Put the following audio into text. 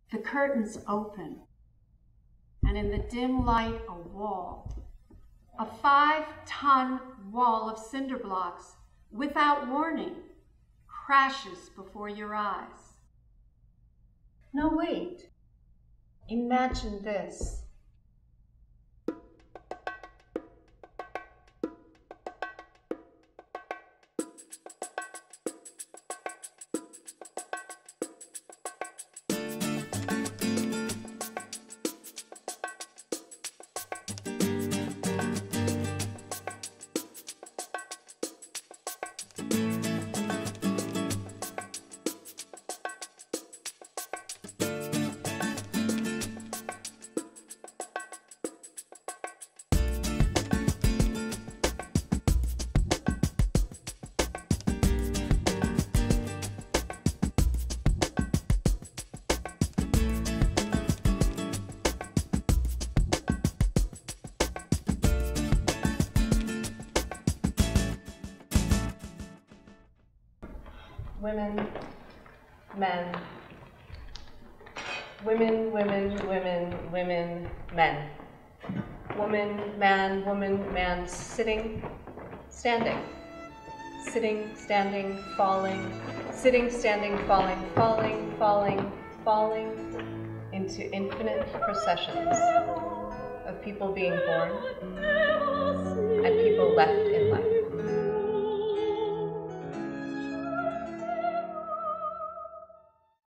The curtains open, and in the dim light, a wall. A 5-ton wall of cinder blocks, without warning, crashes before your eyes. No, wait. Imagine this. Women, men. Women, women, women, women, men. Woman, man, sitting, standing. Sitting, standing, falling. Sitting, standing, falling, falling, falling, falling into infinite processions of people being born and people left in life.